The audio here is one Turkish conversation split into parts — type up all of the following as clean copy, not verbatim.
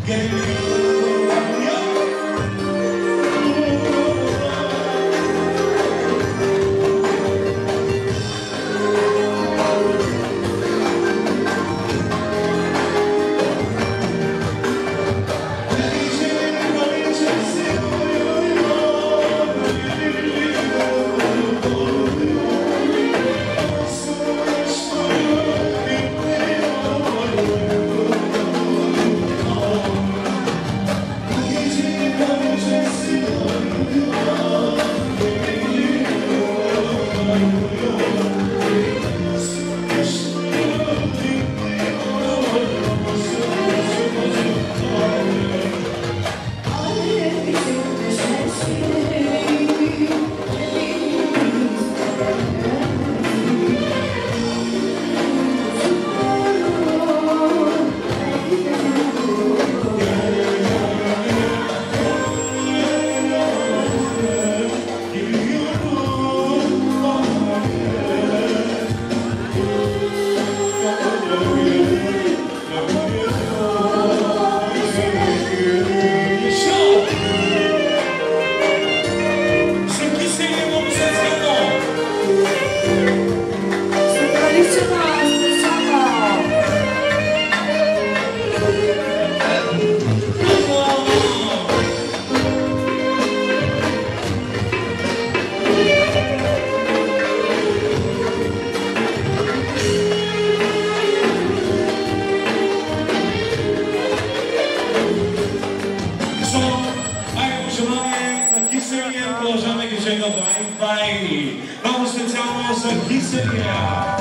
Продължаваме движението Wi-Fi. Много специално за Киселия.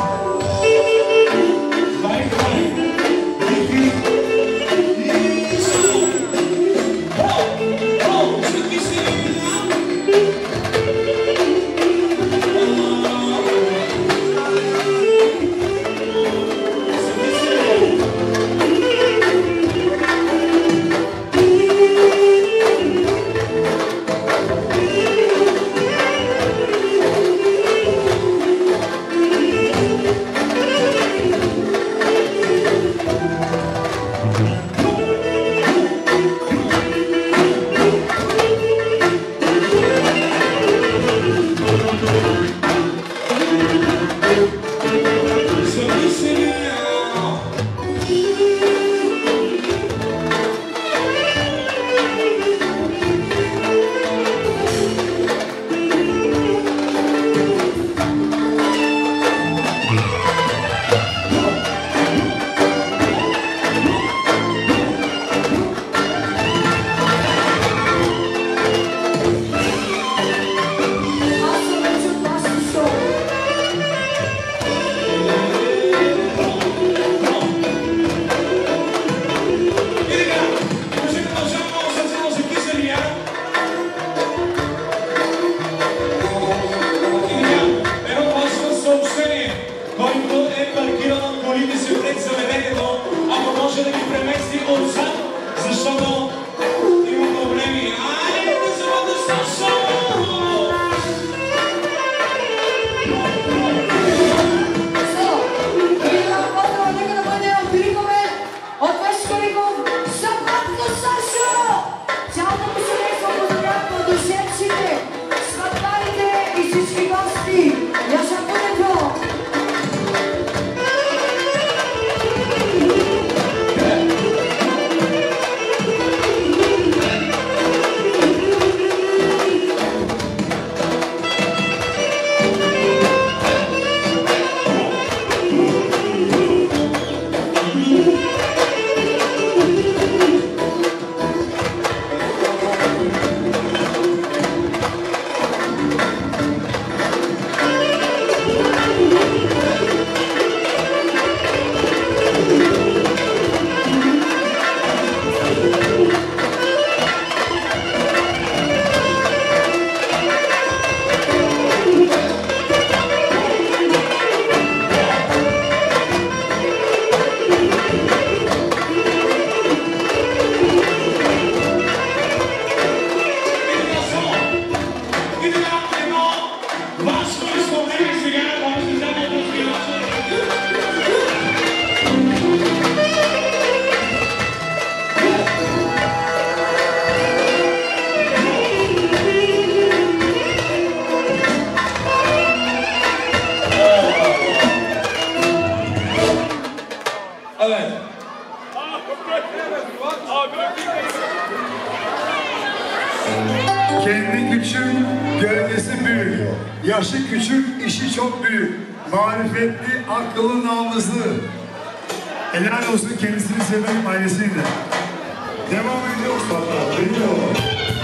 Wi-Fi. Kendi küçük, gölgesi büyük. Yaşı küçük, işi çok büyük. Marifetli, akıllı, namuslu. Helal olsun kendisini seven ailesiyle. Devam ediyoruz valla. Biliyorum.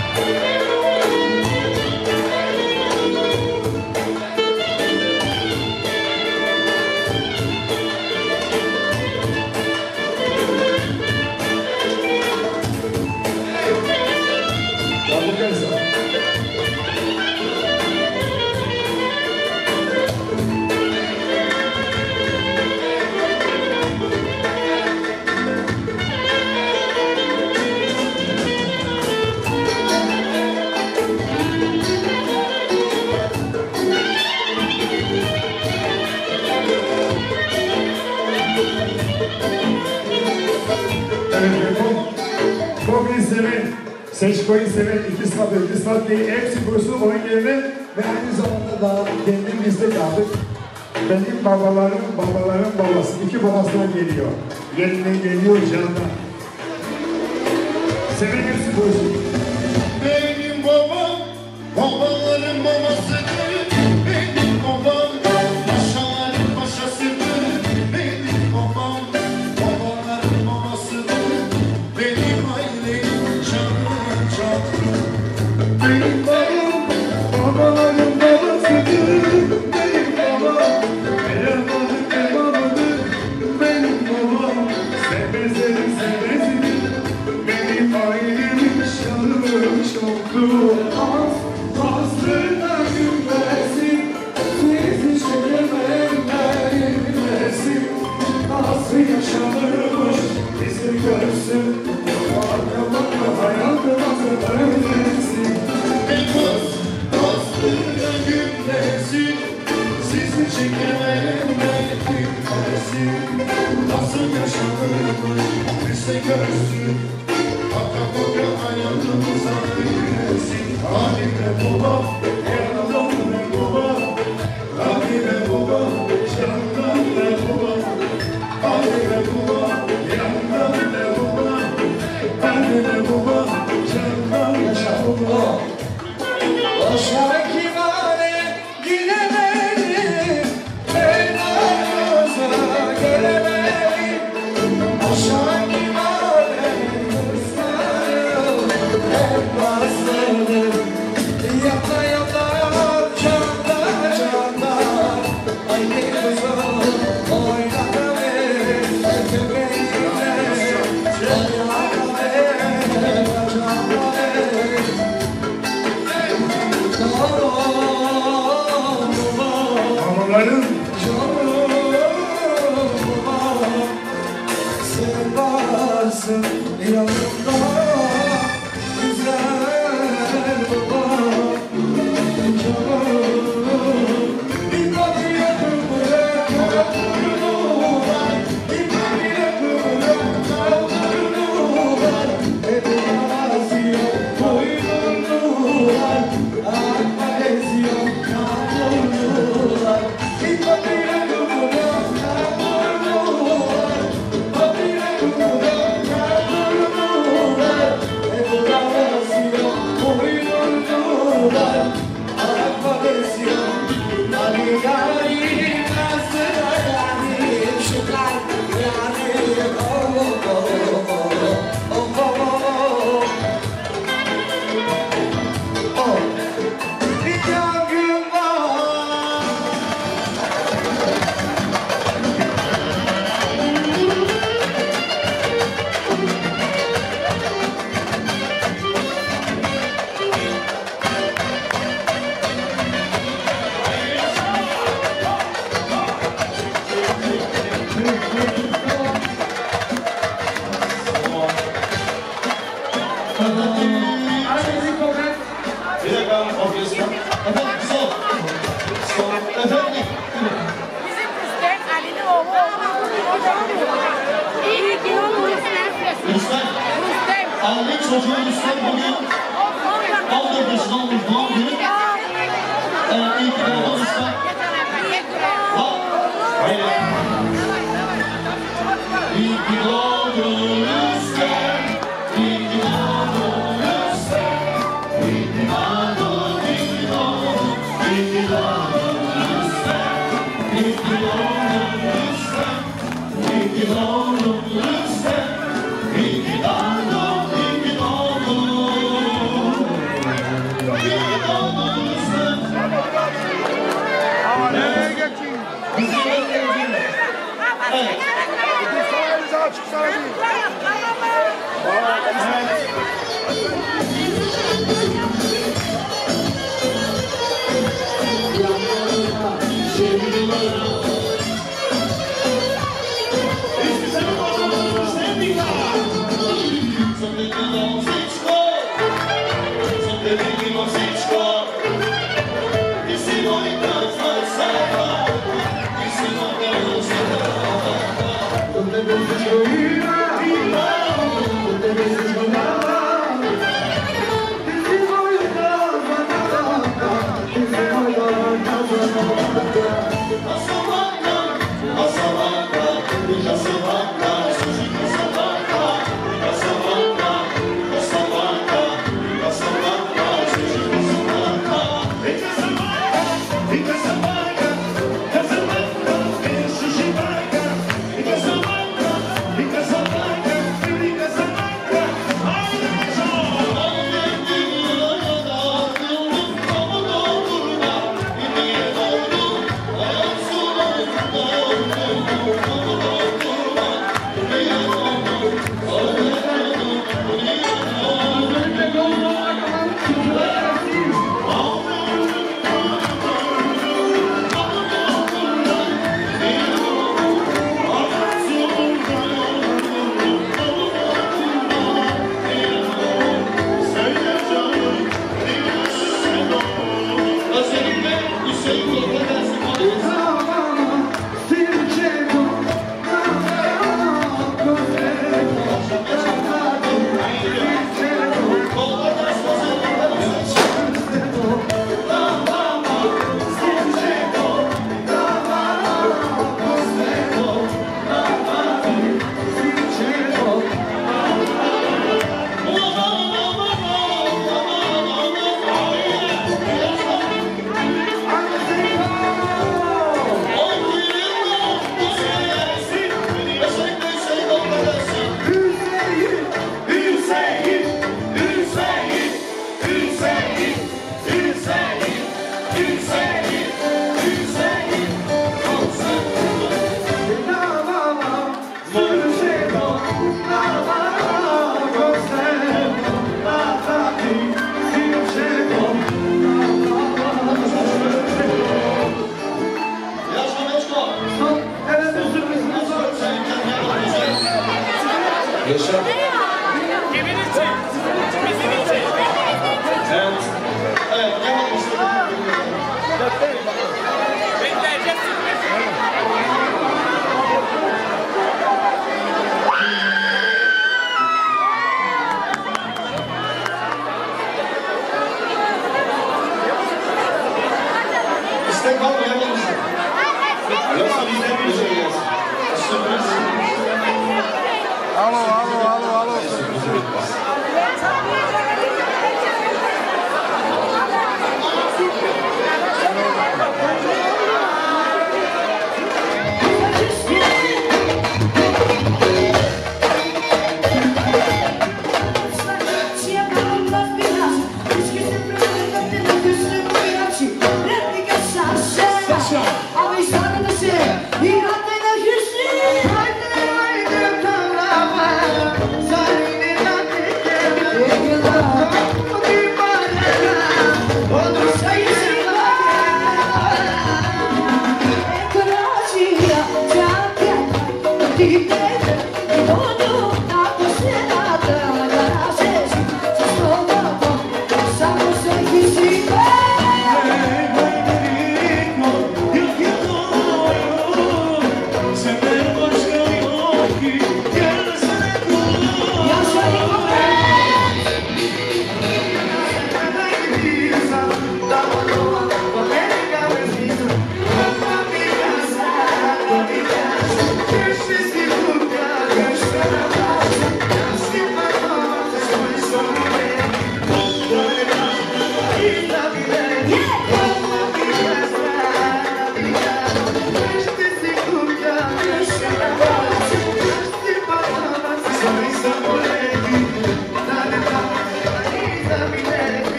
Seçko'yu seven iki saat değil, hepsi kursu oyun yerine ve aynı zamanda da kendim bizde kaldık. Benim babaların babası, iki babasına geliyor. Yerine geliyor canına. Seven hepsi kursu. Benim babam, babaların babasıdır. Benim babam, paşaların paşasıdır. Benim babam, babaların babasıdır. Benim ailem canım çaktır. Benim babam, babaların babasıdır. Benim babam, elamadık elamadık. Benim babam, sevmezlerim sevmezdir. Benim ailemin şanı çoktur. Aslında gülmesin, sizi çekemem benimlesin. Nasıl yaşanırmış bizi görsün. Arkamda hayatımızı öğrensin. Aslında gülmesin, sizi çekemem benimlesin. Nasıl yaşanırmış bizi görsün. Akabaka hayatımıza girersin. Halime baba, yanımda baba. Halime baba, canımda baba. Halime baba, yanımda baba. Halime baba, canımda baba. Boşver kimane gidemedim. Ben aranıza gelemedim. Boşver kimane yata yata canda canda aynı kızım oynadı Babaların sen varsın yanımda güzel baba canım bir kapıya kıvırak kaldırını var bir kapıya kıvırak kaldırını var edemezyon boynunu var akmazyon kaldırını var bir kapıya kıvırak kaldırını var kapıya kıvırak kaldırını var edemezyon boynunu var akmazyon yani yani nasıl yani şu kalp yani oh oh oh oh oh oh bir yangın var. Bir dakika, orkestra. Efendim, sol. Sol. Efendim. Bizim Rüstem Ali'nin oğlu İyi ki o Rüstem. Rüstem. Ali çocuğu Rüstem bugün 14 yaşında olmuş doğum günü. İyi ki doğdun Rüstem. Hayır. İyi ki doğdun Rüstem. İyi ki doğdun Rüstem. İyi ki doğdun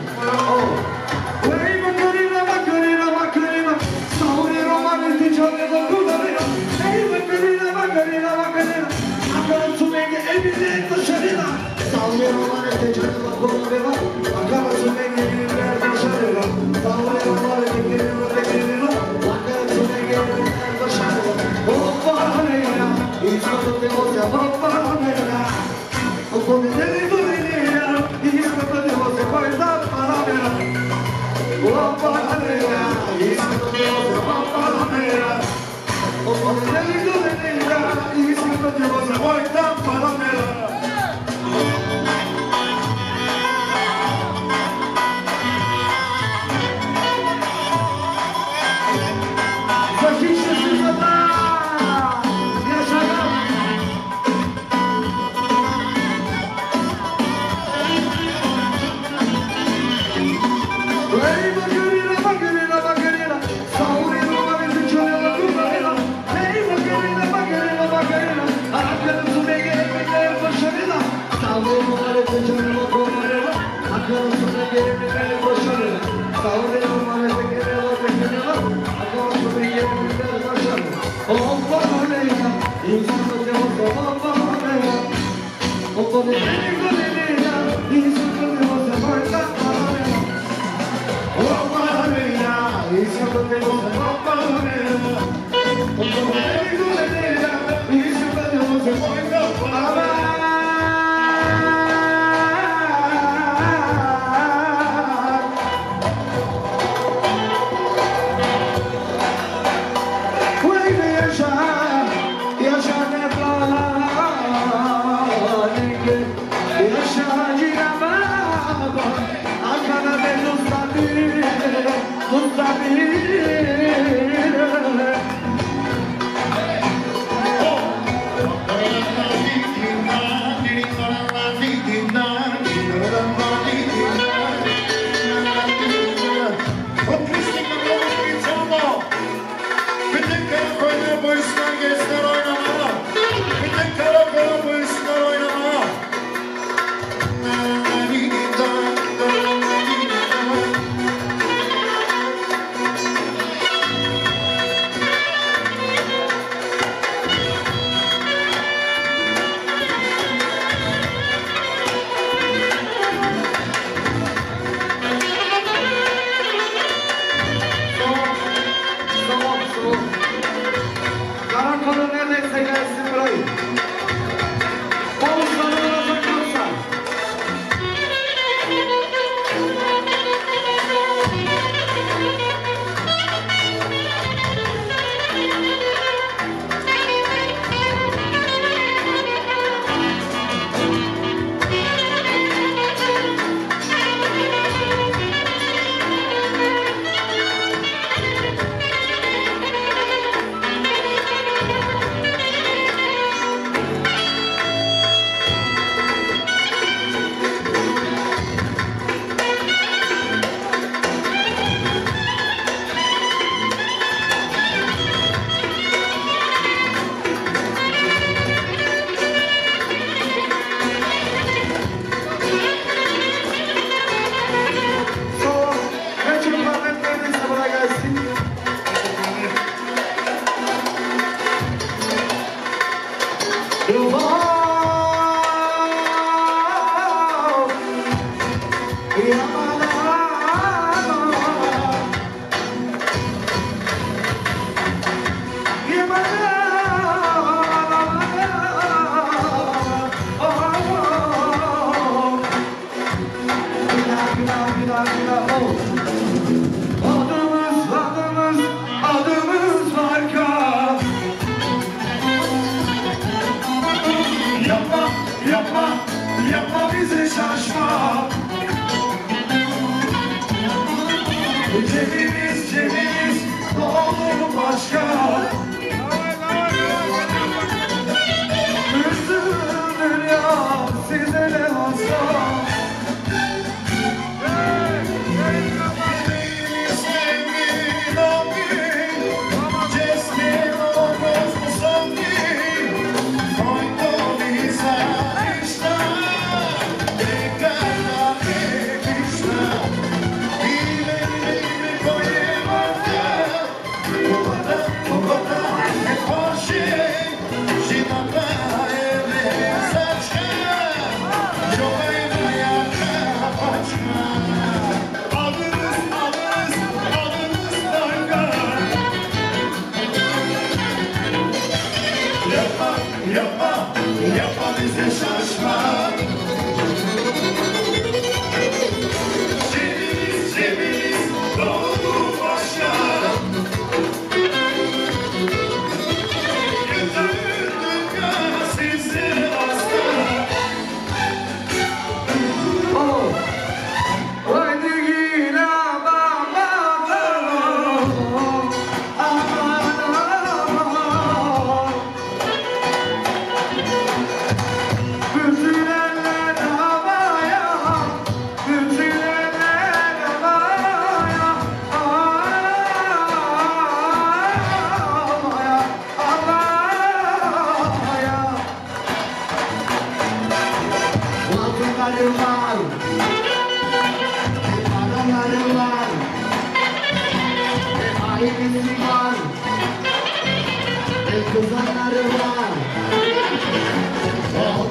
Krishna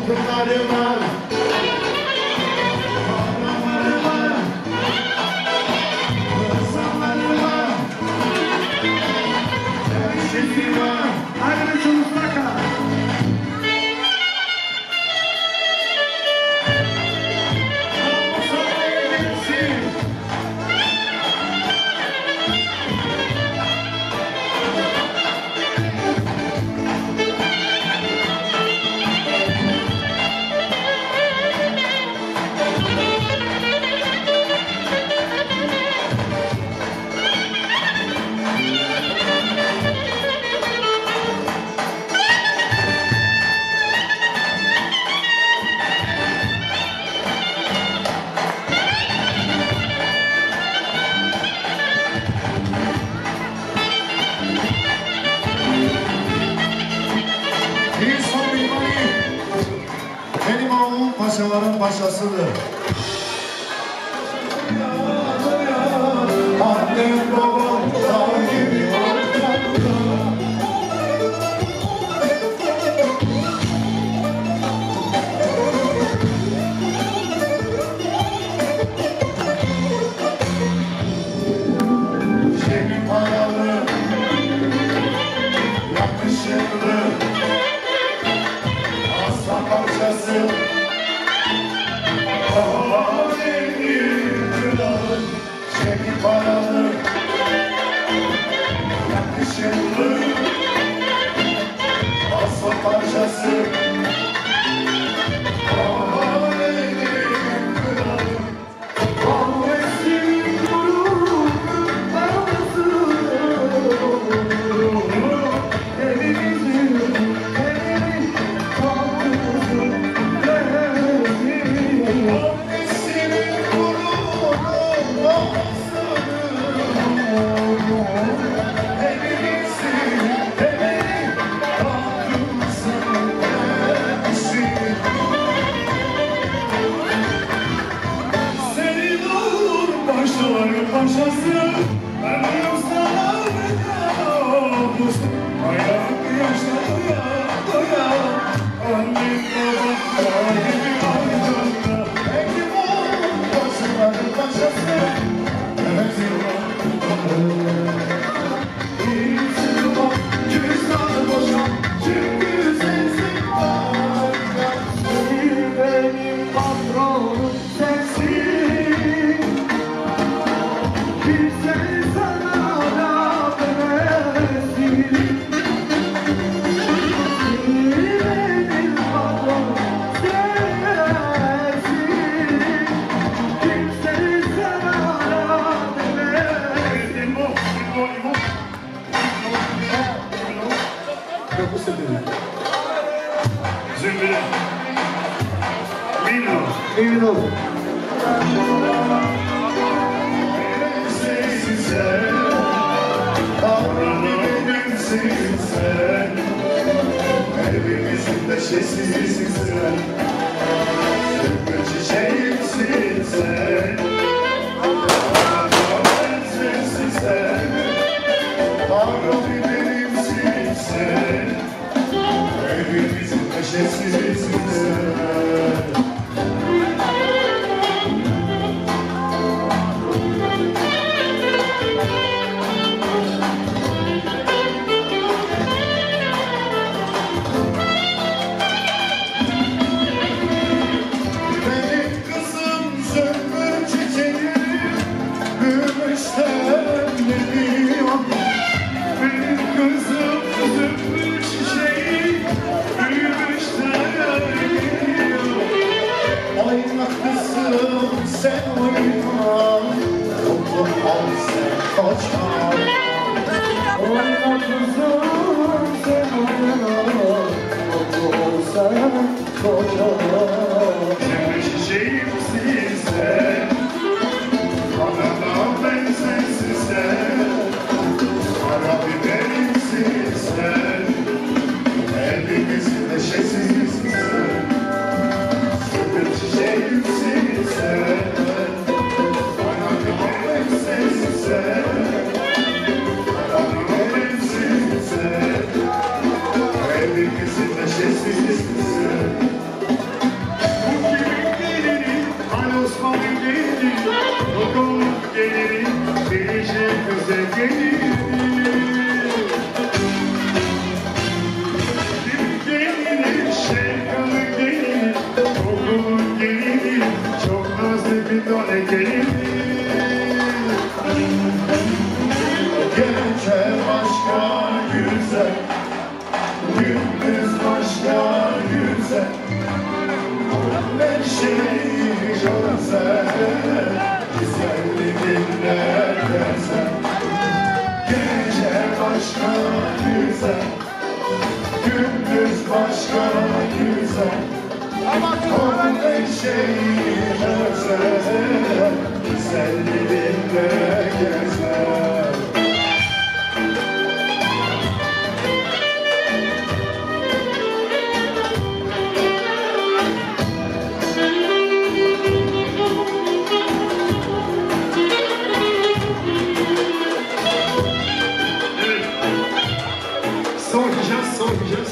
Pınarıma, kahramanıma, insanlarıma, şefime, Hadi mutlaka. benim oğlum paşaların paşasıdır. Annem babam dağ gibi Şebi paralı, yakışıklı, aslan parçası. Şebi paralı, yakışıklı, aslan parçası. Paşası, benim sana vedamız. Hayat yaşa doya, annem babam gibi ardında. Benim oğlum paşaların paşası, İyisi bak, cüzdanı boşa, çünkü sensin bana. Benim patronum sensin. Zümbüle. Mino. Mino. Sensin sen, Tanrı'nın benimsin sen, kalbimizin neşesisin sen, sümbül çiçeğimsin sen, Tanrı'nın sensin sen, Tanrı'nın benimsin sen, kalbimizin neşesisin sen. Kokuluk gelirim, değişik güzel gelirim. Gelirim, şevkalı gelirim, kokuluk gelirim, çok nazlı bir tane gelirim. Gece başka güzel, gündüz başka güzel. Her şey çok güzel, güzelliğinle güzel. Gece başka güzel, gündüz başka güzel. Her şey güzel, güzelliğinle güzel. Soracağız.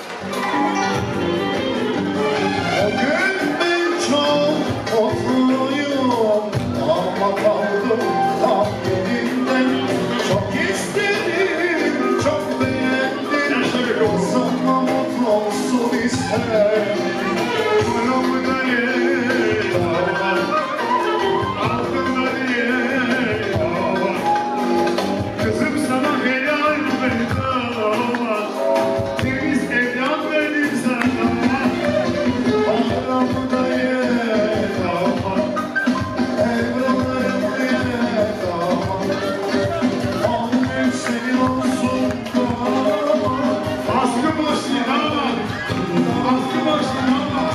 O gün ben çok mutluyum ama kaldım tam yerinden. Çok istedim, çok beğendim, sana mutlu olsun isterim. Kulağımda yer var, altında yer var. Kızım sana helal bedava, temiz evlat verdim sana. Ağlamda yer var, evlatlarımda yer var. Annem senin olsun da. Askı başın ama, askı başın ama.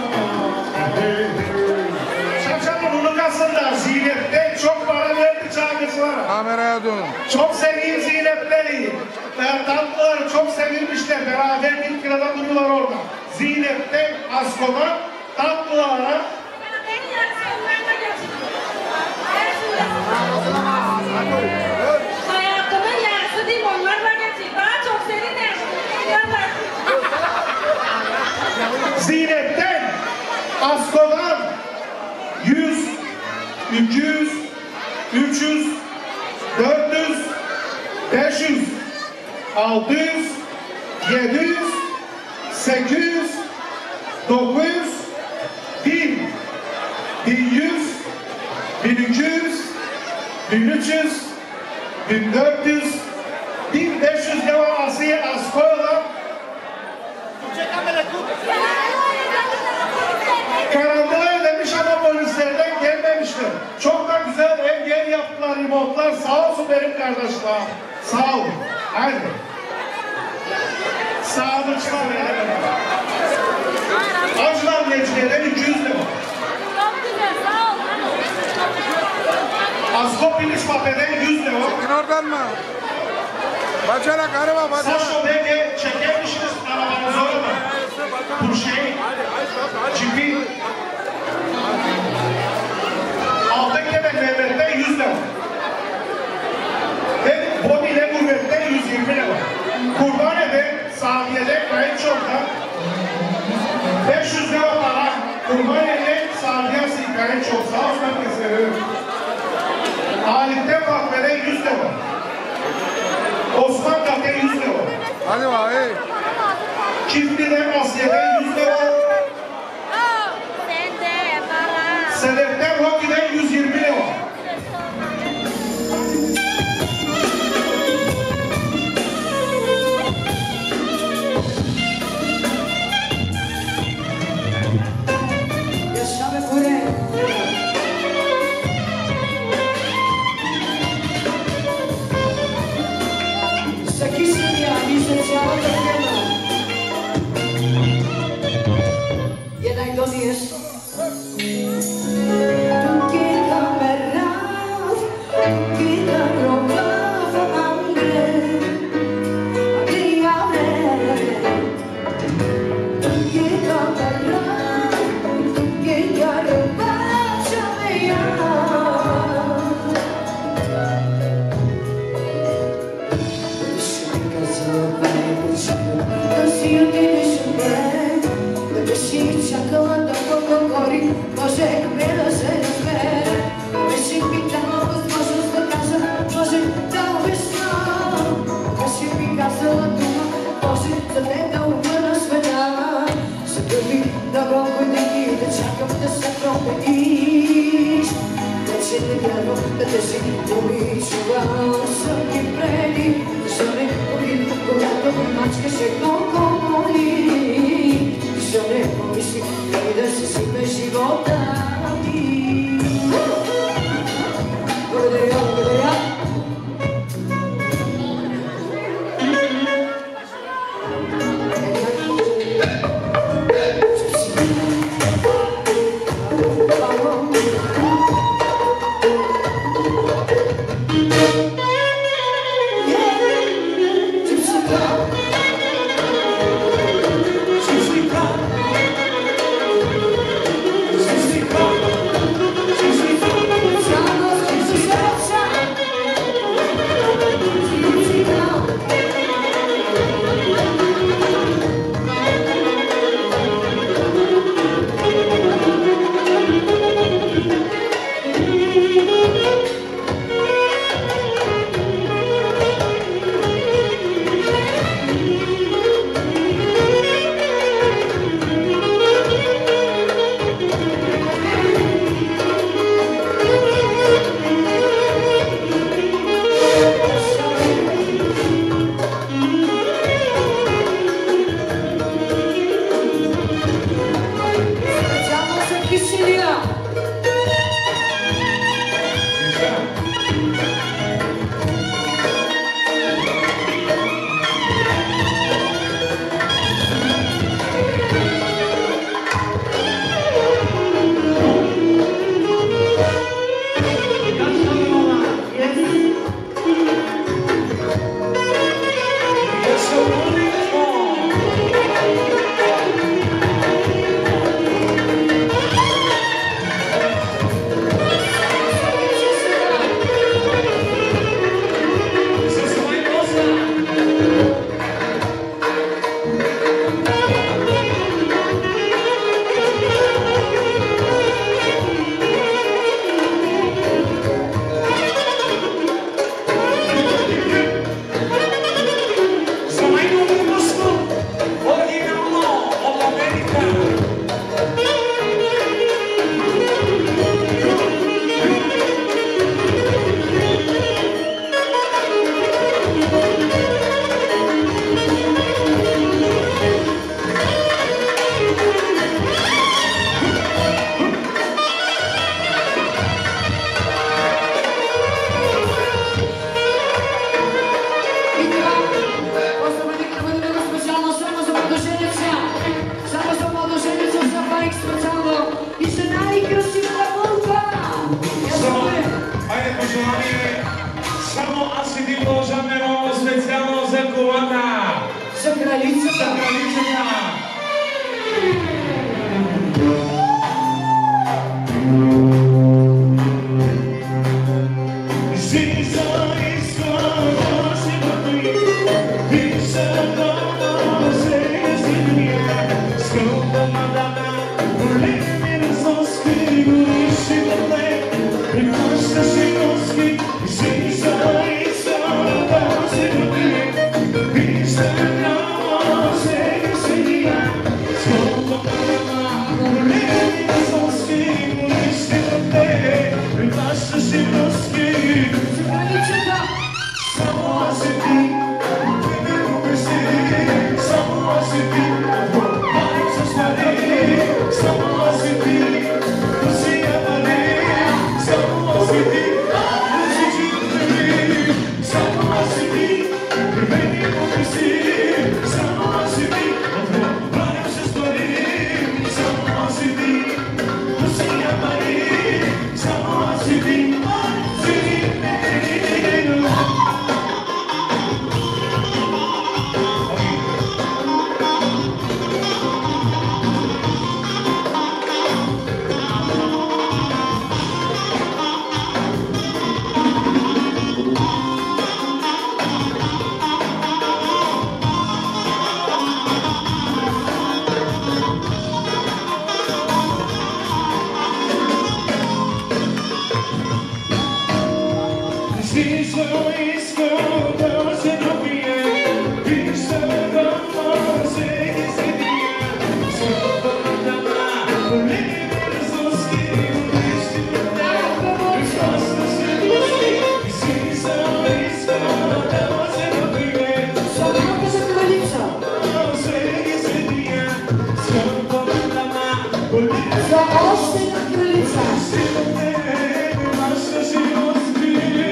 Şapşal'ın unukasında Zeynep'te çok para verdi çağrısılara. Kameraya dönün. Çok sevdiğim Zeynep'leri. Tatlıları çok sevilmişler. Beraber bir kirada duruyorlar orada. Zeynep'te Asko'da tatlılara Hayatımın yarısı değil, onlarla geçecek. Daha çok seninle. Zeynep'ten Asko'dan 100, 200, 300, 400, 500, 600, 700, 800, 900, 1000, 1100, 1200, 1300, 1400, 1500 devam Asya Asko'da. Karanlığa ödemiş ama polislerden gelmemişler. Çok da güzel ev yaptılar, remontlar. Sağ olsun benim kardeşler. Sağ olun. Hadi. Sağlık çıkarmayalım. Acılar geçlerden 200 lira. Asko Piliş Mafe'den 100 lira. Çıkın oradan mı? Bacana karıma bacana. Saço Bey'e çekermişsiniz arabanızı orada. Bu şey, cipi. Altınkele Mehmet'ten 100 lira. Ve Boni'yle Gurbet'ten 120 lira. Kurbane'de, Sadiye'de, Kayınçok'ta 500 lira para. Kurbane'de, Sadiye'si, Kayınçok. Sağ olsun herkese. Halik'te Fatme'den 100 lira. Osman Kafe'ye 100 lira. Hadi bak hey. Çiftli'den Asya'dan 100 lira. Sedef'ten Rocky'den 120 lira. Yaşa kure. Sekiz ya, licenciado de da te si pomičuval svaki predi, zašto ne povidim когато мачкаше колко боли, защо не помисли дали да се сипе живота ми. Благодаря, благодаря.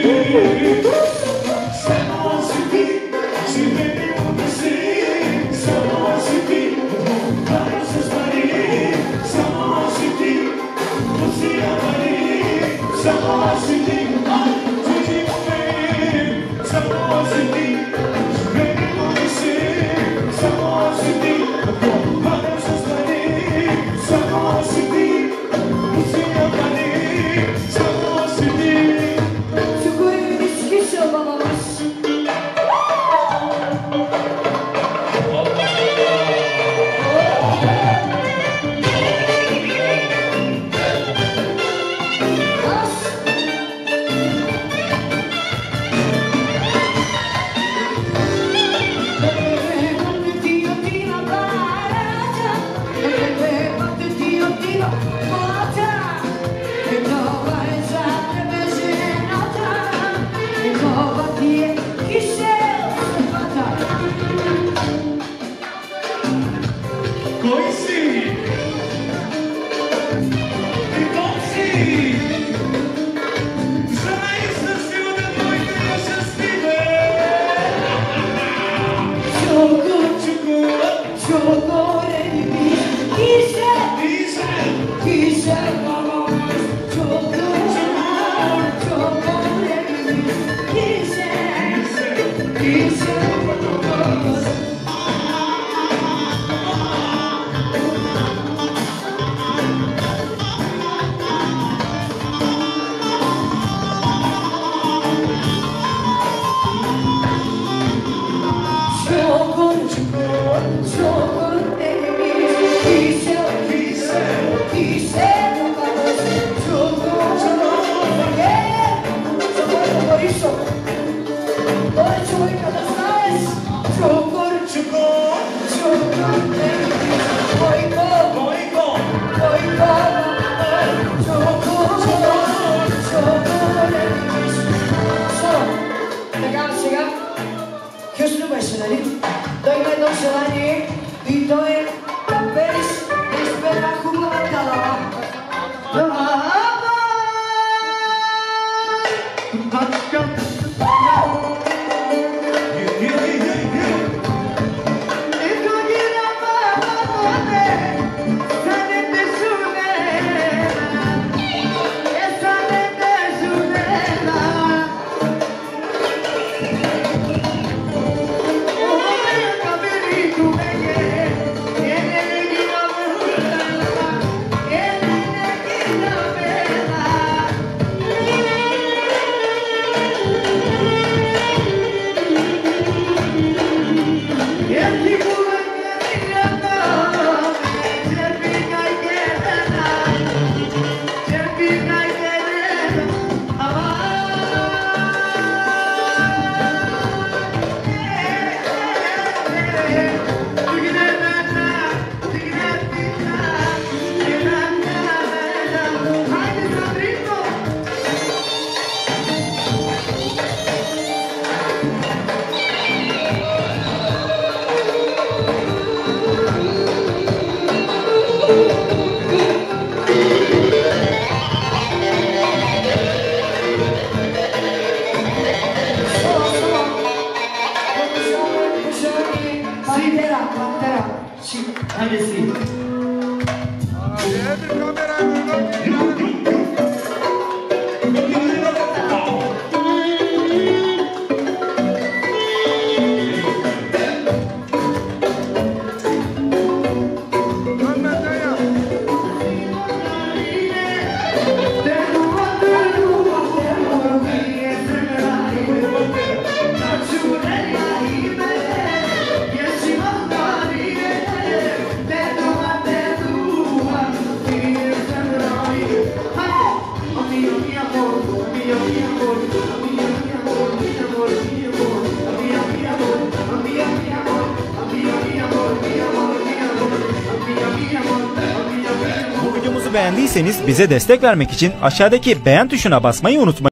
Beğendiyseniz bize destek vermek için aşağıdaki beğen tuşuna basmayı unutmayın.